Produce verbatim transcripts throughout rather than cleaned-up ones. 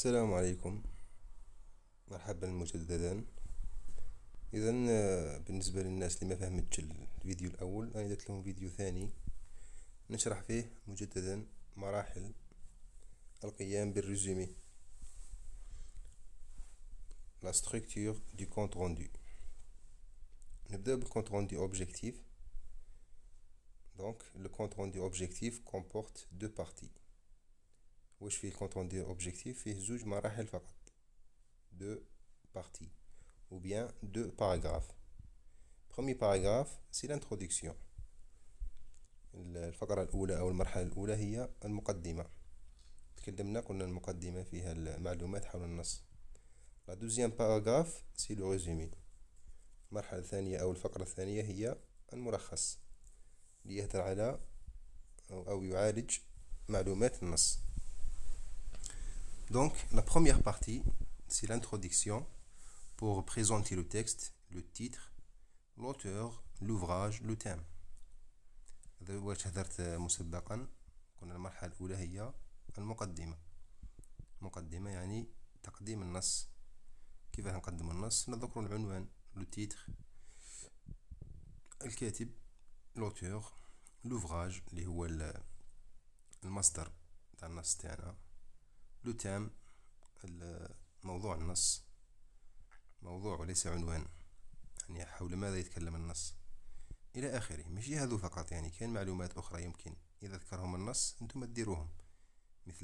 السلام عليكم. مرحبا مجددا. اذا بالنسبه للناس اللي ما فهمتش الفيديو الاول، انا درت لهم فيديو ثاني نشرح فيه مجددا مراحل القيام بالريزومي، لا structure du compte rendu. نبدأ بالcompte rendu objectif. Donc le compte rendu objectif comporte deux parties. واش فيه الكونت روندي اوبجيكتيف؟ فيه زوج مراحل فقط، deux parties ou bien deux paragraphes. Premier paragraphe c'est l'introduction. الفقرة الأولى أو المرحلة الأولى هي المقدمة. تكلمنا قلنا المقدمة فيها المعلومات حول النص. La deuxième paragraphe c'est le résumé. المرحلة الثانية أو الفقرة الثانية هي الملخص، ليهدر على أو يعالج معلومات النص. Donc la première partie c'est l'introduction pour présenter le texte, le titre, l'auteur, l'ouvrage, le thème. هذا واش هدرت مسبقا. قلنا المرحلة الأولى هي المقدمة. مقدمة يعني تقديم النص. كيف نقدم النص؟ نذكر العنوان، لو تيتر، الكاتب، لوتور، لوفراج اللي هو المصدر تاع النص تاعنا، لو تام موضوع النص، موضوع وليس عنوان، يعني حول ماذا يتكلم النص الى اخره. ماشي هذو فقط، يعني كاين معلومات اخرى يمكن اذا ذكرهم النص انتم ديروهم، مثل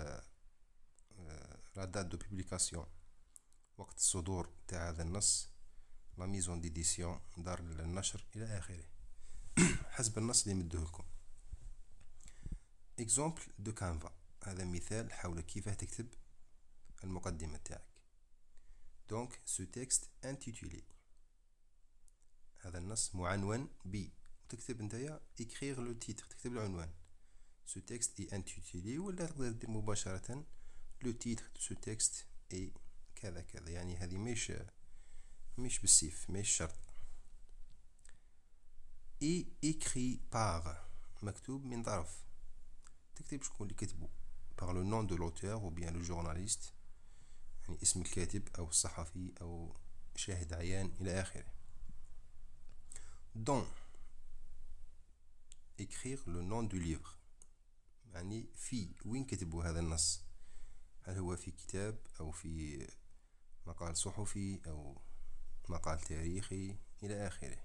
لا دات دو بوبليكاسيون، وقت الصدور تاع هذا النص، لا ميزون ديديسيون، دار النشر الى اخره، حسب النص اللي مدوه لكم. اكزومبل دو كانفا، هذا مثال حول كيف تكتب المقدمة تاعك. دونك سو تكست انتيتولي، هذا النص معنون ب، وتكتب نتايا écrire لو تيتر، تكتب العنوان. سو تكست اي انتيتولي، ولا تقدر دير مباشرة لو تيتر دو سو تكست اي كذا كذا، يعني هذه مش مش بالسيف، مش شرط. اي écrit par، مكتوب من طرف، تكتب شكون اللي كتبه، par le nom de l'auteur ou bien le journaliste، يعني اسم الكاتب أو الصحفي أو شاهد عيان إلى آخره. dans écrire le nom du livre، يعني في وين كتبوا هذا النص، هل هو في كتاب أو في مقال صحفي أو مقال تاريخي إلى آخره.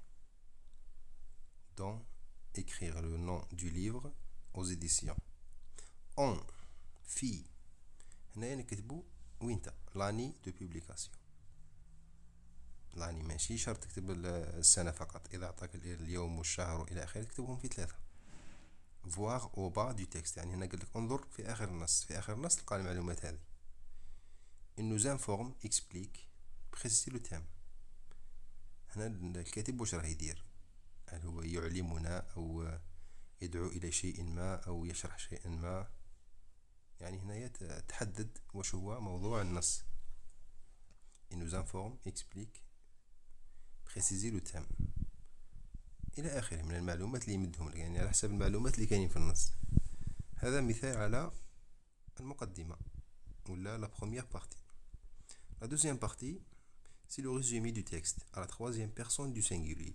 dans écrire le nom du livre aux éditions. on في هنايا نكتبوا وينتا لاني دو بوبليكاسيون، لاني ماشي شرط تكتب السنة فقط، إذا أعطاك اليوم والشهر وإلى آخره تكتبهم في ثلاثة. voir au bas du texte، يعني هنا قال لك انظر في آخر النص، في آخر النص تلقى المعلومات هذه. il nous informe explique précise le thème، هنا الكاتب واش راه يدير، هل هو يعلمنا أو يدعو إلى شيء ما أو يشرح شيئا ما، يعني هنا تحدد واش هو موضوع النص. il nous informe explique préciser le thème إلى آخره من المعلومات اللي يمدهم لك، يعني على حسب المعلومات اللي كاينين في النص. هذا مثال على المقدمة ولا la première partie. La deuxième partie c'est le résumé du texte à la troisième personne du singulier.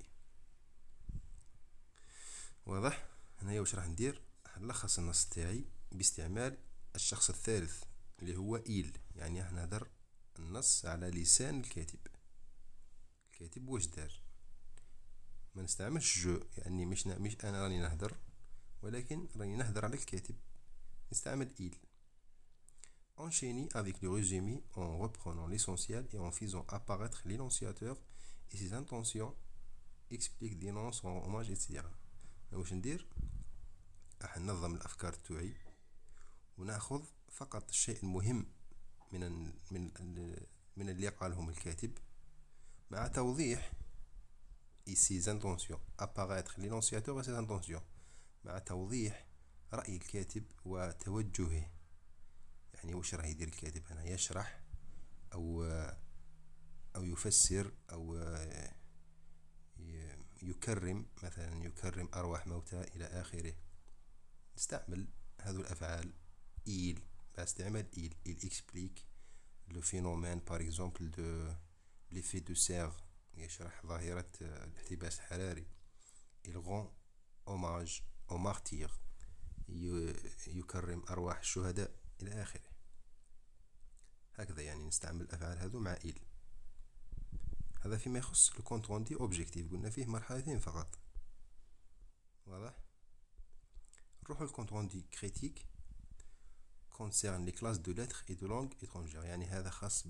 واضح؟ هنايا واش راح ندير؟ راح نلخص النص تاعي باستعمال الشخص الثالث اللي هو إيل، يعني راح نهدر النص على لسان الكاتب. الكاتب واش دار؟ ما نستعملش جو، يعني مش مش انا راني نهدر، ولكن راني نهدر على الكاتب، نستعمل il. enchaîner avec le résumé en reprenant l'essentiel et en faisant apparaître l'énonciateur et ses intentions, explique, dénonce, rend hommage et cetera. واش ندير؟ راح ننظم الافكار تاعي وناخذ فقط الشيء المهم من من من اللي قالهم الكاتب، مع توضيح et ses intentions، apparaître l'énonciateur et ses intentions، مع توضيح رأي الكاتب وتوجهه، يعني واش راه يدير الكاتب هنا، يشرح أو أو يفسر أو يكرم، مثلا يكرم أرواح موتى إلى آخره. نستعمل هذو الأفعال إيل باستعمال il il explique le phénomène par exemple de l'effet de serre، يشرح ظاهرة الاحتباس الحراري. il rend hommage aux martyrs، يكرم أرواح الشهداء إلى آخره. هكذا يعني نستعمل الأفعال هذو مع il. هذا فيما يخص الكونت روندي اوبجيكتيف، قلنا فيه مرحلتين فقط. واضح. نروح للكونت روندي كريتيك concerne les classes de lettres et de langues étrangères، يعني هذا خاص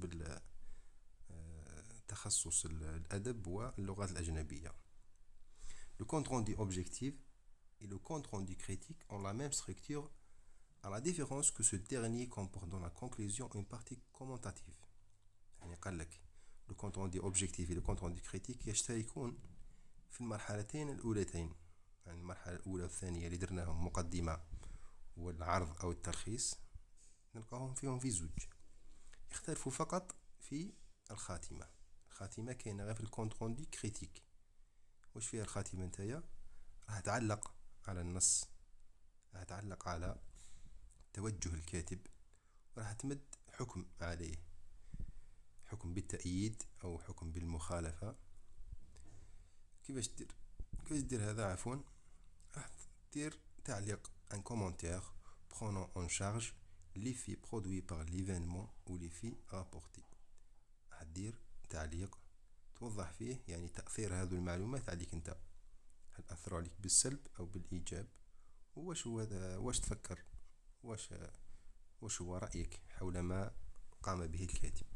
بالتخصص الأدب واللغات الأجنبية. Le compte rendu objectif et le compte rendu critique ont la même structure, à la différence que ce dernier comporte dans la conclusion une partie commentative. يعني قال لك le compte rendu objectif et le compte rendu critique يشتركون في المرحلتين الأولتين، يعني المرحلة الأولى والثانية اللي درناهم مقدمة والعرض أو التلخيص نلقاهم فيهم في زوج، يختلفوا فقط في الخاتمة. الخاتمة كاينة غير في الكونت روندي كريتيك. واش فيها الخاتمة نتايا؟ راح تعلق على النص، راح تعلق على توجه الكاتب، وراح تمد حكم عليه، حكم بالتأييد أو حكم بالمخالفة. كيفاش دير كيفاش دير هذا؟ عفوا، راح دير تعليق ان كومونتير prenant en charge l'effet produit par l'événement ou l'effet rapporté. راح دير تعليق توضح فيه يعني تأثير هذه المعلومات عليك انت، هل أثروا عليك بالسلب أو بالإيجاب، واش هو هذا، واش تفكر، واش واش هو رأيك حول ما قام به الكاتب.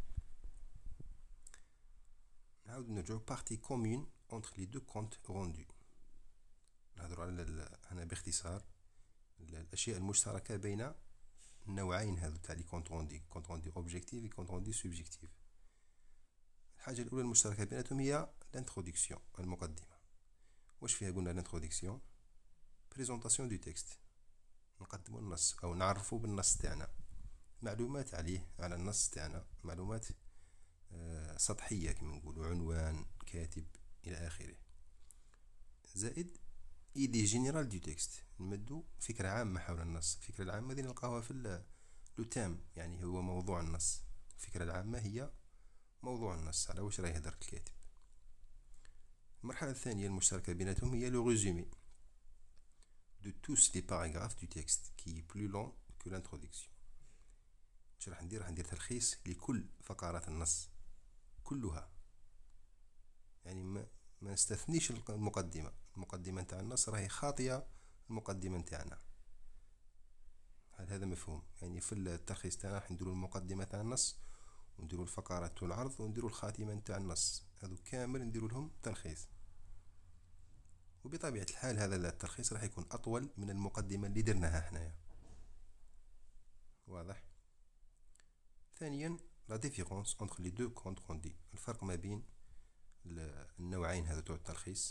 نعاود نرجعو بارتي كومون entre les deux comptes rendus. نهضروا على هنا باختصار الأشياء المشتركة بين النوعين هذو تاع لي كونت روندي، كونت روندي اوبجيكتيف و كونت روندي سوبجيكتيف. الحاجة الأولى المشتركة بيناتهم هي الانترودكسيون، المقدمة. واش فيها؟ قلنا الانترودكسيون بريزونطاسيون دو تكست، نقدموا النص أو نعرفوا بالنص تاعنا، معلومات عليه، على النص تاعنا، معلومات أه سطحية كما نقولوا، عنوان، كاتب إلى آخره. زائد ايدي جينيرال دو تكست، نمدو فكرة عامة حول النص. الفكرة العامة هذه نلقاوها في لو تام، يعني هو موضوع النص. الفكرة العامة هي موضوع النص، على واش راه يهدر الكاتب. المرحلة الثانية المشتركة بيناتهم هي لو ريزومي de tous les paragraphes du texte qui est plus long que l'introduction. واش راح ندير؟ راح ندير تلخيص لكل فقرات النص كلها، يعني ما ما نستثنيش المقدمة. المقدمة نتاع النص راهي خاطية المقدمة نتاعنا. هل هذا مفهوم؟ يعني في التلخيص تاعنا راح نديرو المقدمة تاع النص، ونديرو الفقرات والعرض، ونديرو الخاتمة نتاع النص، هذو كامل نديرو لهم تلخيص. وبطبيعة الحال هذا التلخيص راح يكون أطول من المقدمة اللي درناها حنايا. واضح. ثانيا لا ديفيرونس انتر لي دو كونت روندي، الفرق ما بين النوعين هذو تاع التلخيص.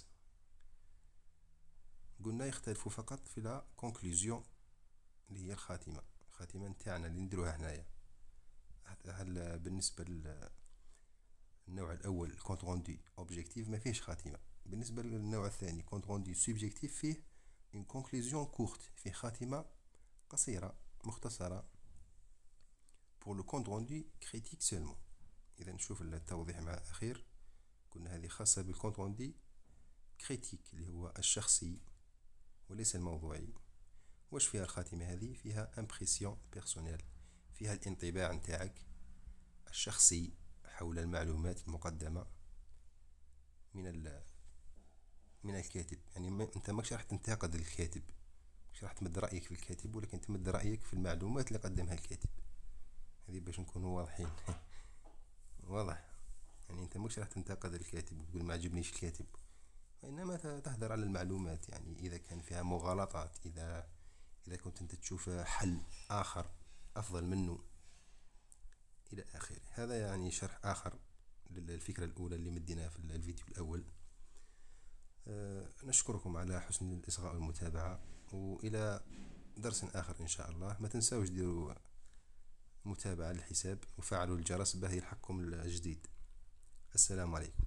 قلنا يختلفوا فقط في لا كونكلوزيون اللي هي الخاتمة، الخاتمة نتاعنا اللي نديروها حنايا. هل بالنسبة للنوع الأول كونت روندي اوبجيكتيف ما فيهش خاتمة. بالنسبة للنوع الثاني كونت روندي سوبجيكتيف فيه اون كونكلوزيون كورت، فيه خاتمة قصيرة مختصرة. pour le compte rendu critique seulement. إذا نشوف التوضيح مع الأخير، قلنا هذه خاصة بالكونت روندي كريتيك اللي هو الشخصي وليس الموضوعي. واش فيها الخاتمة هذه؟ فيها امبريسيون بيرسونيل، فيها الانطباع نتاعك الشخصي حول المعلومات المقدمة من ال من الكاتب. يعني ما انت ماكش راح تنتقد الكاتب، ماكش راح تمد رأيك في الكاتب، ولكن تمد رأيك في المعلومات اللي قدمها الكاتب. هذه باش نكونوا واضحين. واضح. يعني انت ماكش راح تنتقد الكاتب وتقول ما عجبنيش الكاتب، وانما تهدر على المعلومات. يعني اذا كان فيها مغالطات، اذا اذا كنت انت تشوف حل اخر افضل منه الى اخره. هذا يعني شرح اخر للفكرة الاولى اللي مديناها في الفيديو الاول. أه نشكركم على حسن الاصغاء والمتابعة، والى درس اخر ان شاء الله. ما تنساوش ديروا متابعة للحساب وفعلوا الجرس باه يلحقكم الجديد. السلام عليكم.